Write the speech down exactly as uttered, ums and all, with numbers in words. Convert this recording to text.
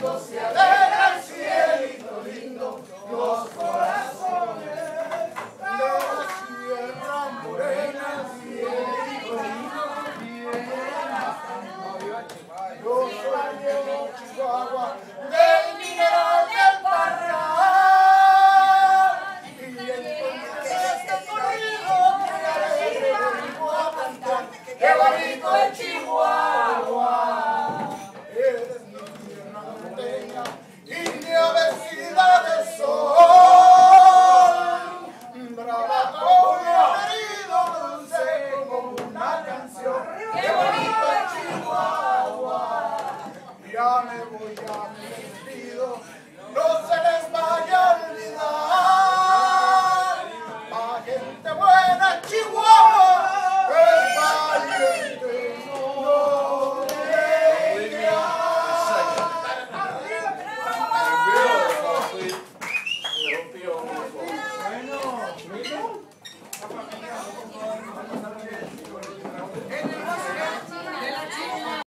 cuando se alegra el cielito lindo, los corazones de la sierra morena, cielito lindo, yo soy Diego Chihuahua, del mineral del Parral, y entonces este corrido que alegre vengo a cantar, qué bonito es Chihuahua, eres mi tierra norteña, India vestida de sol, brava como querido, dulce como una canción, qué bonito es Chihuahua. Ya me voy, ya me